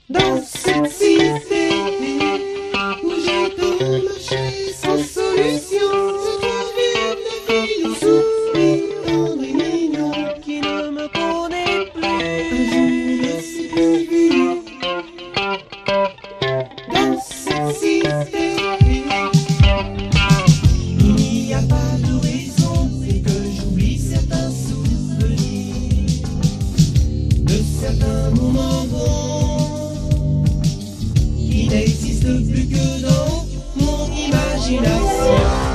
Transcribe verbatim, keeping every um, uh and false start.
Dans cette cité où j'ai tant marché sans solution, je trouve une fille souriante et mignonne qui ne me connaît plus. Un jour je suis vu dans cette cité. Il n'y a pas de raison, c'est que j'oublie certains souvenirs de certains moments bons qui n'existent plus que dans mon imagination.